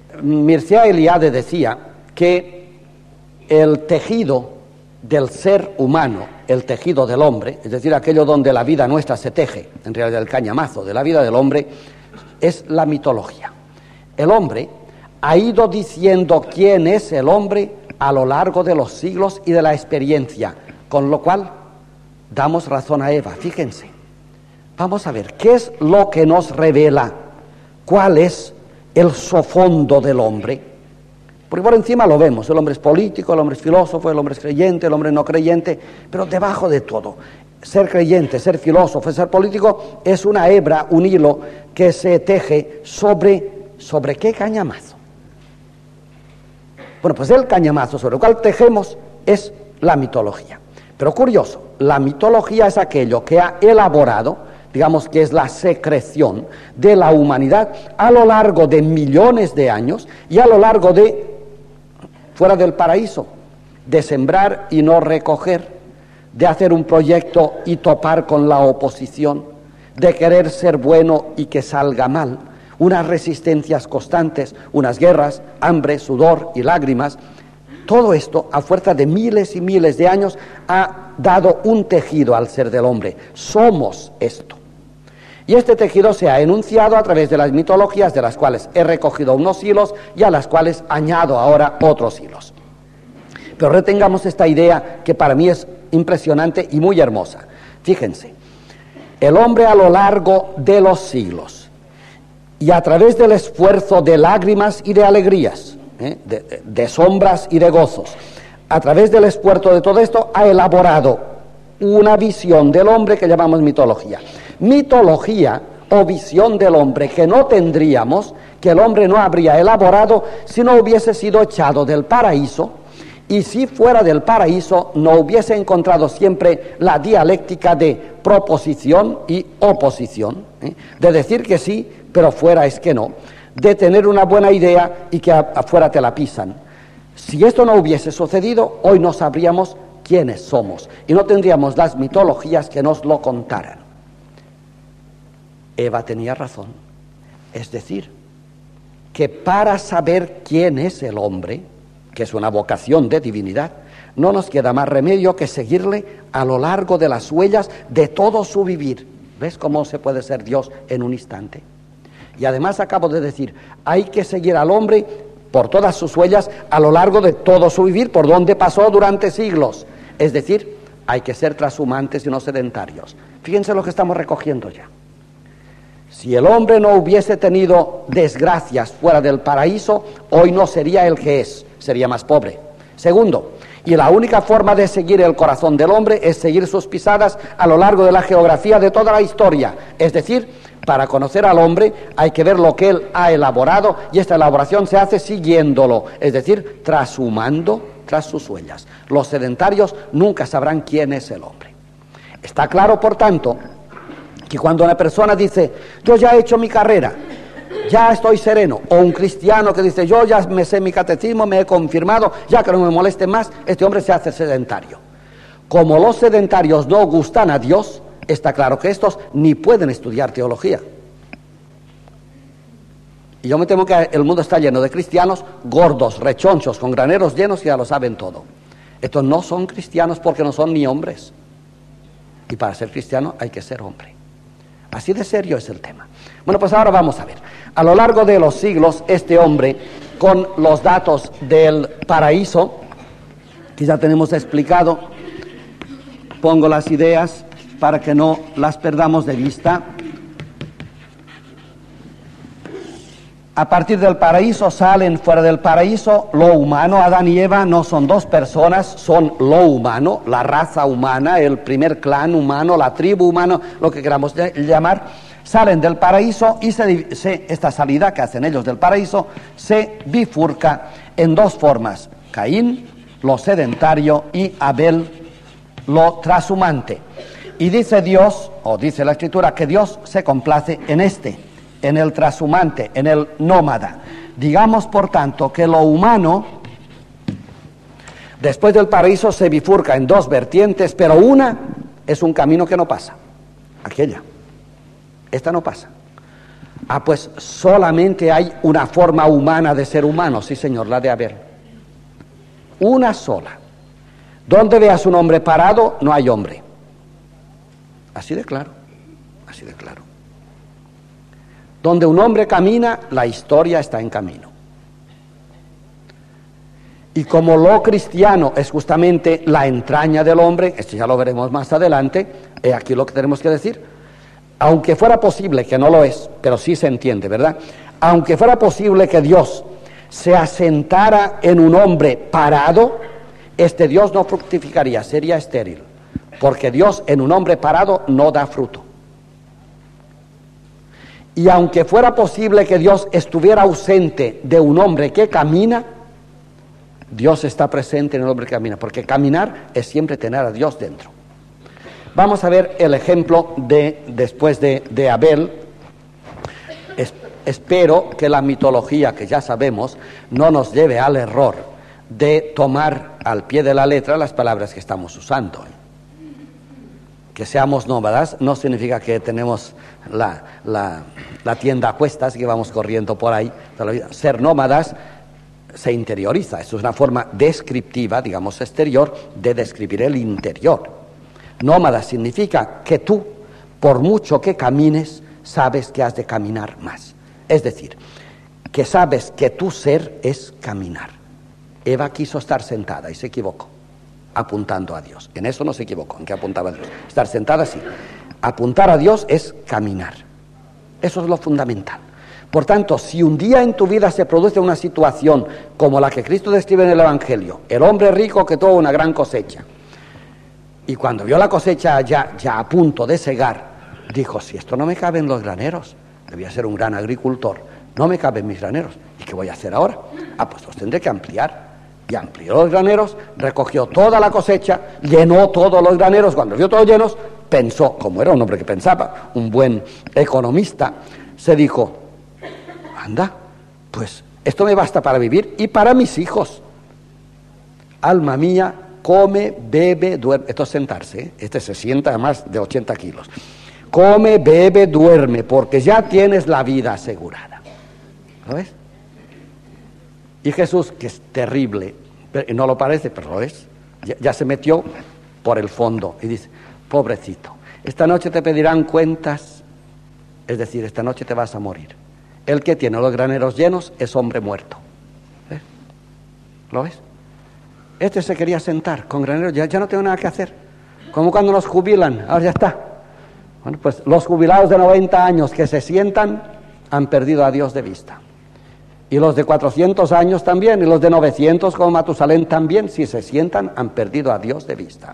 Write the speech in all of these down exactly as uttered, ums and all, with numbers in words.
Mircea Eliade decía que el tejido del ser humano, el tejido del hombre, es decir, aquello donde la vida nuestra se teje, en realidad el cañamazo de la vida del hombre, es la mitología. El hombre ha ido diciendo quién es el hombre a lo largo de los siglos y de la experiencia, con lo cual damos razón a Eva. Fíjense, vamos a ver, ¿qué es lo que nos revela cuál es el sofondo del hombre? Porque por encima lo vemos, el hombre es político, el hombre es filósofo, el hombre es creyente, el hombre no creyente, pero debajo de todo, ser creyente, ser filósofo, ser político, es una hebra, un hilo que se teje sobre, ¿sobre qué cañamazo? Bueno, pues el cañamazo sobre el cual tejemos es la mitología. Pero curioso, la mitología es aquello que ha elaborado, digamos que es la secreción de la humanidad a lo largo de millones de años y a lo largo de, fuera del paraíso, de sembrar y no recoger, de hacer un proyecto y topar con la oposición, de querer ser bueno y que salga mal, unas resistencias constantes, unas guerras, hambre, sudor y lágrimas. Todo esto, a fuerza de miles y miles de años, ha dado un tejido al ser del hombre. Somos esto. Y este tejido se ha enunciado a través de las mitologías, de las cuales he recogido unos hilos y a las cuales añado ahora otros hilos. Pero retengamos esta idea que para mí es impresionante y muy hermosa. Fíjense, el hombre a lo largo de los siglos y a través del esfuerzo de lágrimas y de alegrías, ¿eh? de, de, de sombras y de gozos, a través del esfuerzo de todo esto ha elaborado una visión del hombre que llamamos mitología. Mitología o visión del hombre que no tendríamos, que el hombre no habría elaborado si no hubiese sido echado del paraíso, y si fuera del paraíso no hubiese encontrado siempre la dialéctica de proposición y oposición, ¿eh? de decir que sí, pero fuera es que no, de tener una buena idea y que afuera te la pisan. Si esto no hubiese sucedido, hoy no sabríamos quiénes somos y no tendríamos las mitologías que nos lo contaran. Eva tenía razón, es decir, que para saber quién es el hombre, que es una vocación de divinidad, no nos queda más remedio que seguirle a lo largo de las huellas de todo su vivir. ¿Ves cómo se puede ser Dios en un instante? Y además acabo de decir, hay que seguir al hombre por todas sus huellas a lo largo de todo su vivir, por donde pasó durante siglos. Es decir, hay que ser trashumantes y no sedentarios. Fíjense lo que estamos recogiendo ya. Si el hombre no hubiese tenido desgracias fuera del paraíso, hoy no sería el que es, sería más pobre. Segundo, y la única forma de seguir el corazón del hombre es seguir sus pisadas a lo largo de la geografía de toda la historia. Es decir, para conocer al hombre hay que ver lo que él ha elaborado y esta elaboración se hace siguiéndolo, es decir, trashumando tras sus huellas. Los sedentarios nunca sabrán quién es el hombre. Está claro, por tanto, que cuando una persona dice, yo ya he hecho mi carrera, ya estoy sereno, o un cristiano que dice, yo ya me sé mi catecismo, me he confirmado, ya que no me moleste más, este hombre se hace sedentario. Como los sedentarios no gustan a Dios, está claro que estos ni pueden estudiar teología. Y yo me temo que el mundo está lleno de cristianos gordos, rechonchos, con graneros llenos que ya lo saben todo. Estos no son cristianos porque no son ni hombres. Y para ser cristiano hay que ser hombre. Así de serio es el tema. Bueno, pues ahora vamos a ver. A lo largo de los siglos, este hombre, con los datos del paraíso, que ya tenemos explicado, pongo las ideas para que no las perdamos de vista. A partir del paraíso salen fuera del paraíso lo humano. Adán y Eva no son dos personas, son lo humano, la raza humana, el primer clan humano, la tribu humana, lo que queramos llamar. Salen del paraíso y se, se, esta salida que hacen ellos del paraíso se bifurca en dos formas: Caín, lo sedentario, y Abel, lo trashumante. Y dice Dios, o dice la Escritura, que Dios se complace en este, en el trashumante, en el nómada. Digamos, por tanto, que lo humano, después del paraíso, se bifurca en dos vertientes, pero una es un camino que no pasa, aquella. Esta no pasa. Ah, pues solamente hay una forma humana de ser humano, sí señor, la de Abel. Una sola. Donde veas un hombre parado, no hay hombre. Así de claro, así de claro. Donde un hombre camina, la historia está en camino. Y como lo cristiano es justamente la entraña del hombre, esto ya lo veremos más adelante, he aquí lo que tenemos que decir, aunque fuera posible, que no lo es, pero sí se entiende, ¿verdad? Aunque fuera posible que Dios se asentara en un hombre parado, este Dios no fructificaría, sería estéril, porque Dios en un hombre parado no da fruto. Y aunque fuera posible que Dios estuviera ausente de un hombre que camina, Dios está presente en el hombre que camina, porque caminar es siempre tener a Dios dentro. Vamos a ver el ejemplo de después de, de Abel. Es, espero que la mitología, que ya sabemos, no nos lleve al error de tomar al pie de la letra las palabras que estamos usando. Que seamos nómadas no significa que tenemos la, la, la tienda a cuestas y que vamos corriendo por ahí toda la vida. Ser nómadas se interioriza, esto es una forma descriptiva, digamos exterior, de describir el interior. Nómada significa que tú, por mucho que camines, sabes que has de caminar más. Es decir, que sabes que tu ser es caminar. Eva quiso estar sentada y se equivocó, apuntando a Dios. En eso no se equivocó, en que apuntaba a Dios. Estar sentada sí. Apuntar a Dios es caminar. Eso es lo fundamental. Por tanto, si un día en tu vida se produce una situación como la que Cristo describe en el Evangelio, el hombre rico que tuvo una gran cosecha, y cuando vio la cosecha ya, ya a punto de segar, dijo, si esto no me cabe en los graneros, debía ser un gran agricultor, no me caben mis graneros, ¿y qué voy a hacer ahora? Ah, pues los tendré que ampliar. Y amplió los graneros, recogió toda la cosecha, llenó todos los graneros. Cuando vio todos llenos, pensó, como era un hombre que pensaba, un buen economista, se dijo, anda, pues esto me basta para vivir y para mis hijos. Alma mía, come, bebe, duerme. Esto es sentarse, ¿eh? Este se sienta a más de ochenta kilos. Come, bebe, duerme, porque ya tienes la vida asegurada. ¿Lo ves? Y Jesús, que es terrible, no lo parece, pero lo es, ya, ya se metió por el fondo y dice, pobrecito, esta noche te pedirán cuentas, es decir, esta noche te vas a morir. El que tiene los graneros llenos es hombre muerto. ¿Ves? ¿Lo ves? Este se quería sentar con graneros, ya, ya no tengo nada que hacer. Como cuando nos jubilan, ahora ya está. Bueno, pues los jubilados de noventa años que se sientan han perdido a Dios de vista. Y los de cuatrocientos años también, y los de novecientos como Matusalén también, si se sientan, han perdido a Dios de vista.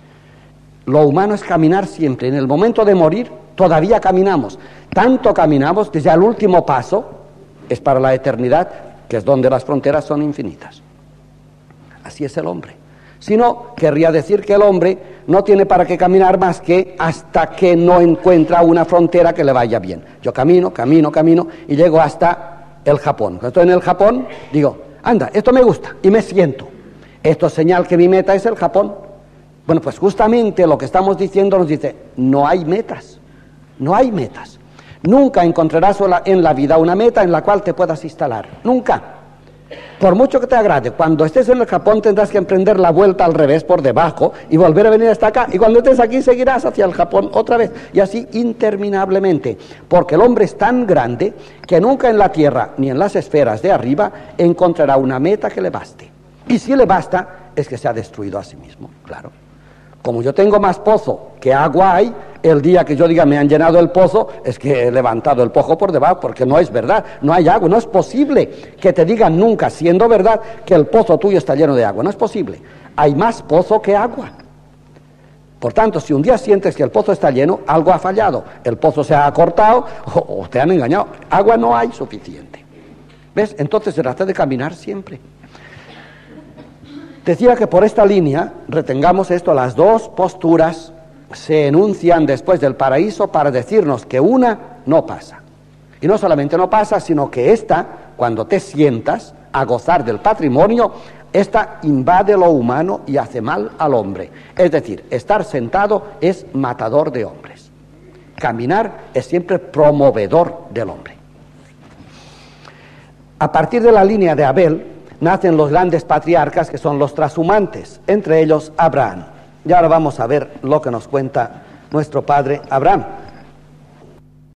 Lo humano es caminar siempre. En el momento de morir, todavía caminamos. Tanto caminamos que ya el último paso es para la eternidad, que es donde las fronteras son infinitas. Así es el hombre. Si no, querría decir que el hombre no tiene para qué caminar más que hasta que no encuentra una frontera que le vaya bien. Yo camino, camino, camino y llego hasta el Japón. Cuando estoy en el Japón, digo, anda, esto me gusta y me siento. Esto es señal que mi meta es el Japón. Bueno, pues justamente lo que estamos diciendo nos dice, no hay metas, no hay metas. Nunca encontrarás en la vida una meta en la cual te puedas instalar, nunca. Por mucho que te agrade, cuando estés en el Japón tendrás que emprender la vuelta al revés por debajo y volver a venir hasta acá, y cuando estés aquí seguirás hacia el Japón otra vez, y así interminablemente, porque el hombre es tan grande que nunca en la tierra ni en las esferas de arriba encontrará una meta que le baste. Y si le basta, es que se ha destruido a sí mismo, claro. Como yo tengo más pozo que agua hay, el día que yo diga me han llenado el pozo, es que he levantado el pozo por debajo, porque no es verdad, no hay agua. No es posible que te digan nunca, siendo verdad, que el pozo tuyo está lleno de agua. No es posible. Hay más pozo que agua. Por tanto, si un día sientes que el pozo está lleno, algo ha fallado. El pozo se ha acortado o, o te han engañado. Agua no hay suficiente. ¿Ves? Entonces se trata de caminar siempre. Decía que por esta línea, retengamos esto, las dos posturas se enuncian después del paraíso para decirnos que una no pasa. Y no solamente no pasa, sino que esta, cuando te sientas a gozar del patrimonio, esta invade lo humano y hace mal al hombre. Es decir, estar sentado es matador de hombres. Caminar es siempre promovedor del hombre. a partir de la línea de Abel, nacen los grandes patriarcas que son los trashumantes, entre ellos Abraham. Y ahora vamos a ver lo que nos cuenta nuestro padre Abraham.